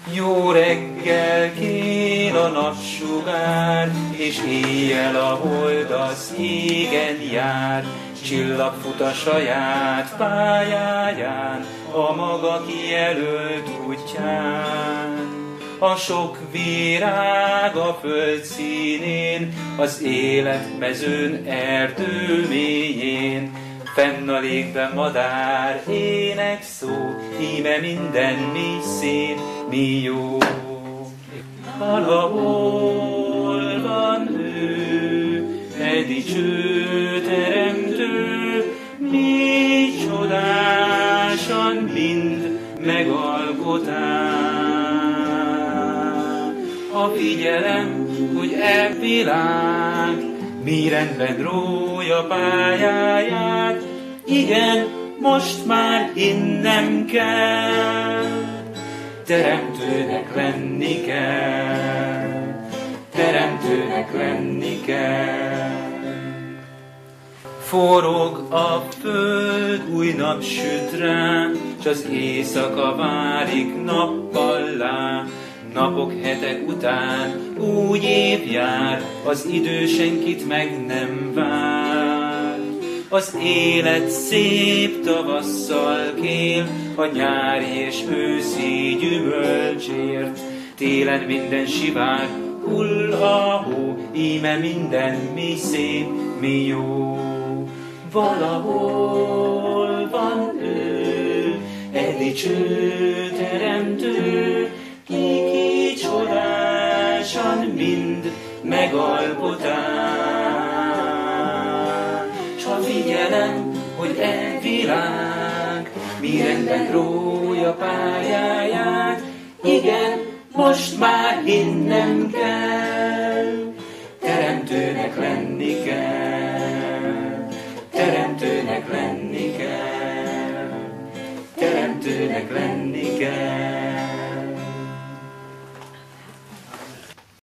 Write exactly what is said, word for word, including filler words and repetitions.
Jó reggel kél a napsugár, és éjjel a hold az égen jár. Csillag fut a saját pályáján, a maga kijelölt útján. A sok virág a föld színén, az életmezőn erdő mélyén. Fenn a légben madár ének szó, íme minden mi szép, mi jó. Valahol van ő, egy dicső teremtő, mi csodásan mind megalkotál. A figyelem, hogy e világ mi rendben rója pályáját, igen, most már hinnem kell. Teremtőnek lenni kell, teremtőnek lenni kell. Forog a föld, új nap süt rá, s az éjszaka válik nappallá. Napok, hetek után új év jár, az idő senkit meg nem vár. Az élet szép tavasszal kél, a nyári és őszi gyümölcsért. Télen minden sivár, hull a hó, íme minden mi szép, mi jó. Valahol van ő, egy dicső teremtő, ki ki csodásan mind megalkotál. S ha figyelem, hogy e világ mi rendben rója pályáját, igen, most már hinnem kell. Teremtőnek lenni kell, teremtőnek lenni kell, teremtőnek lenni kell.